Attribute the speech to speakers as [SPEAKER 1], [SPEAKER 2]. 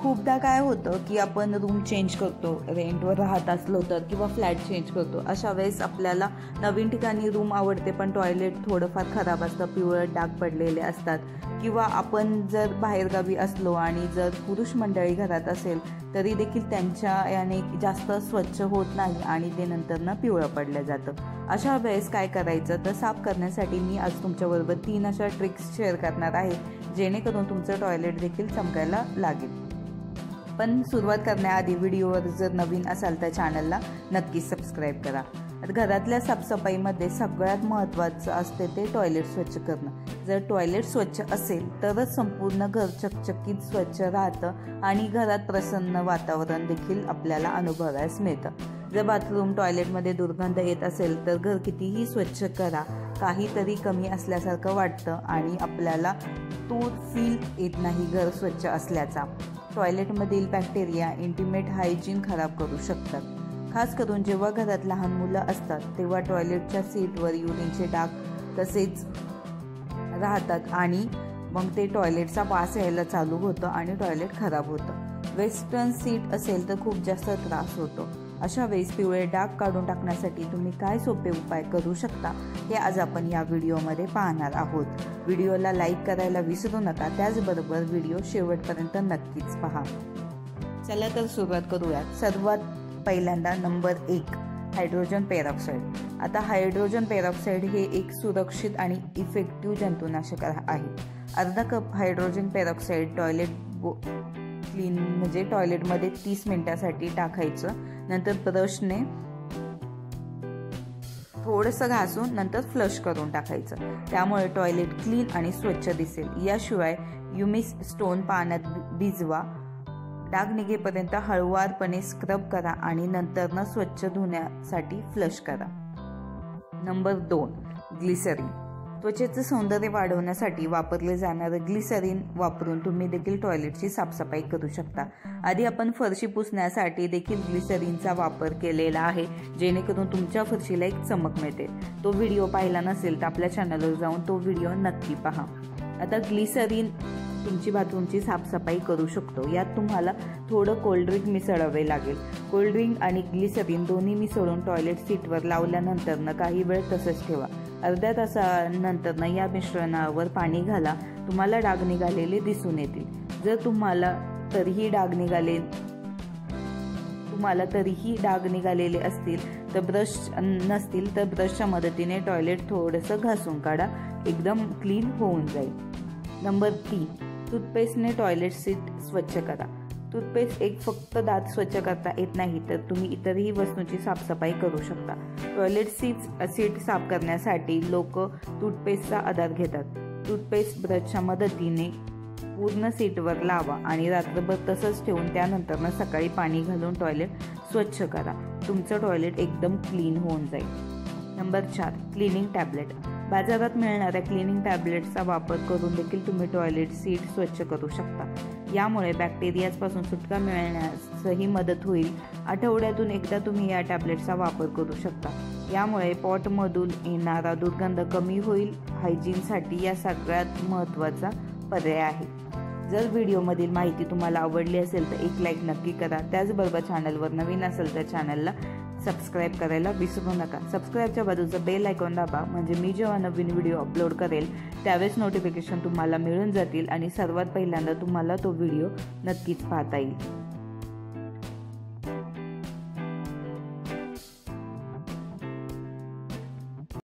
[SPEAKER 1] खूपदा काय होतं की आपण रूम चेंज करतो, रेंटवर राहत असलो तर, किंवा फ्लॅट चेंज करतो. अशा वेळेस आपल्याला नवीन ठिकाणी रूम आवडते पण टॉयलेट थोडंफार खराब असतं, पिवळट डाग पडलेले असतात. किंवा आपण जर बाहेरगावी असलो आणि जर पुरुष मंडळी घरात असेल तरी देखील त्यांच्या याने जास्त स्वच्छ होत नाही आणि ते नंतरनं पिवळं पडलं जातं. अशा वेळेस काय करायचं तर साफ करण्यासाठी मी आज तुमच्याबरोबर 3 अशा ट्रिक्स शेअर करणार आहे, जेणेकरून तुमचं टॉयलेट देखील चमकायला लागेल. पण सुरुवात करण्याआधी व्हिडिओवर जर नवीन असाल तर चॅनलला नक्कीच सबस्क्राईब करा. घरातल्या साफसफाईमध्ये सगळ्यात महत्त्वाचं असते ते टॉयलेट स्वच्छ करणं. जर टॉयलेट स्वच्छ असेल तरच संपूर्ण घर चकचकीत स्वच्छ राहतं आणि घरात प्रसन्न वातावरण देखील आपल्याला अनुभवायला मिळतं. जर बाथरूम टॉयलेटमध्ये दुर्गंध येत असेल तर घर कितीही स्वच्छ करा, काहीतरी कमी असल्यासारखं वाटतं आणि आपल्याला तो फील येत नाही घर स्वच्छ असल्याचा. टॉयलेटमधील बॅक्टेरिया इंटिमेट हायजीन खराब करू शकतात. खास करून जेव्हा घरात लहान मुलं असतात तेव्हा टॉयलेटच्या सीटवर युरिनचे डाग तसेच राहतात आणि मग ते टॉयलेटचा वास यायला चालू होतं आणि टॉयलेट खराब होतं. वेस्टर्न सीट असेल तर खूप जास्त त्रास होतो. अशा वेळेस पिवळे डाग काढून टाकण्यासाठी तुम्ही काय सोपे उपाय करू शकता हे आज आपण या व्हिडिओमध्ये पाहणार आहोत. व्हिडिओला लाईक करायला विसरू नका, त्याचबरोबर व्हिडिओ शेवटपर्यंत नक्कीच पहा. चला तर सुरुवात करूयात. सर्वात पहिल्यांदा नंबर 1 हायड्रोजन पेरॉक्साईड. आता हायड्रोजन पेरॉक्साईड हे एक सुरक्षित आणि इफेक्टिव्ह जंतुनाशक आहे. अर्धा कप हायड्रोजन पेरॉक्साईड क्लीन म्हणजे टॉयलेटमध्ये 30 मिनिटासाठी टाकायचं. नंतर ब्रशने थोडंसं घासून नंतर फ्लश करून टाकायचं. त्यामुळे टॉयलेट क्लीन आणि स्वच्छ दिसेल. याशिवाय युमिस स्टोन पाण्यात भिजवा, डाग निघेपर्यंत हळूवारपणे स्क्रब करा आणि नंतर स्वच्छ धुण्यासाठी फ्लश करा. Number 2 glycerine. त्वचेचं सौंदर्य वाढवण्यासाठी वापरले जाणारे ग्लिसरीन वापरून तुम्ही देखील टॉयलेटची साफसफाई करू शकता. आधी आपण फरशी पुसण्यासाठी देखील ग्लिसरीनचा वापर केलेला आहे, जेणेकरून तुमच्या फरशीला एक चमक मिळते. तो व्हिडिओ पाहिला नसेल तर आपल्या चॅनलवर जाऊन तो व्हिडिओ नक्की पहा. आता ग्लिसरीन तुमची बाथरूमची साफसफाई करू शकतो. यात तुम्हाला थोडं कोल्ड्रिंक मिसळावे लागेल. कोल्ड्रिंक आणि ग्लिसरीन दोन्ही मिसळून टॉयलेट सीटवर लावल्यानंतर काही वेळ तसंच ठेवा. अर्ध्या तासानंतर या मिश्रणावर पाणी घाला. तुम्हाला डाग निघालेले दिसून येतील. जर तुम्हाला तरीही डाग निघालेले असतील तर नसतील तर ब्रशच्या मदतीने टॉयलेट थोडंसं घासून काढा, एकदम क्लीन होऊन जाईल. नंबर 3 टूथपेस्टने टॉयलेट सीट स्वच्छ करा. टूथपेस्ट एक फक्त दात स्वच्छ करता येत नाही तर तुम्ही इतरही वस्तूंची साफसफाई करू शकता. टॉयलेट सीट साफ करण्यासाठी लोक टूथपेस्टचा आधार घेतात. टूथपेस्ट ब्रशच्या मदतीने पूर्ण सीटवर लावा आणि रात्रभर तसंच ठेवून त्यानंतर सकाळी पाणी घालून टॉयलेट स्वच्छ करा. तुमचं टॉयलेट एकदम क्लीन होऊन जाईल. Number 4 cleaning tablet. बाजारात मिळणाऱ्या क्लिनिंग टॅबलेट्सचा वापर करून देखील तुम्ही टॉयलेट सीट स्वच्छ करू शकता. यामुळे बॅक्टेरियापासून सुटका मिळण्यासही मदत होईल. आठवड्यातून एकदा तुम्ही या टॅबलेटचा वापर करू शकता. यामुळे पॉटमधून येणारा दुर्गंध कमी होईल. हायजीनसाठी या सगळ्यात महत्त्वाचा पर्याय आहे. जर व्हिडिओमधील माहिती तुम्हाला आवडली असेल तर एक लाईक नक्की करा. त्याचबरोबर चॅनलवर नवीन असेल तर चॅनलला सबस्क्राईब करायला विसरू नका. सबस्क्राईबच्या बाजूचं बेल आयकॉन दाबा, म्हणजे मी जेव्हा नवीन व्हिडिओ अपलोड करेल त्यावेळेस नोटिफिकेशन तुम्हाला मिळून जातील आणि सर्वात पहिल्यांदा तुम्हाला तो व्हिडिओ नक्कीच पाहता येईल.